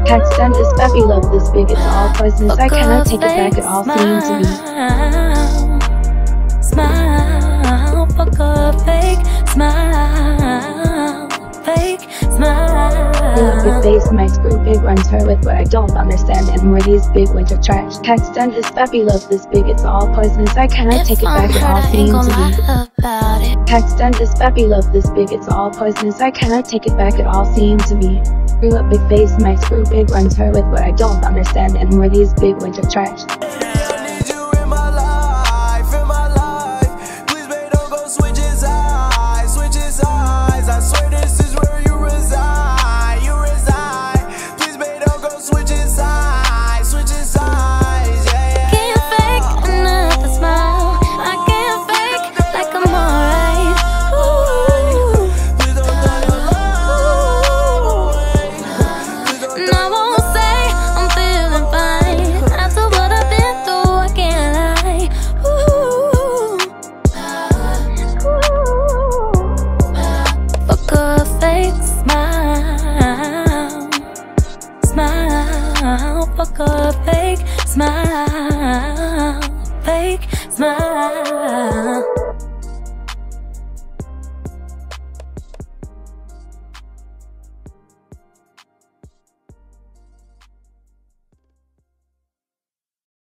Xxxtentacion this puppy love this big, it's all poisonous. I cannot take it back, it all seems to me. Smile, fuck a fake smile, fake smile. Big face, my screw big runs her with what I don't understand, and more these big winter trash. Xxxtentacion his puppy love this big, it's all poisonous. I cannot take it back, it all seems to me. Xxxtentacion this puppy love this big, it's all poisonous. I cannot take it back, it all seems to me. Grew up big face, my screw big runs her with what I don't understand, and more these big winter trash. Fuck a fake smile, fake smile.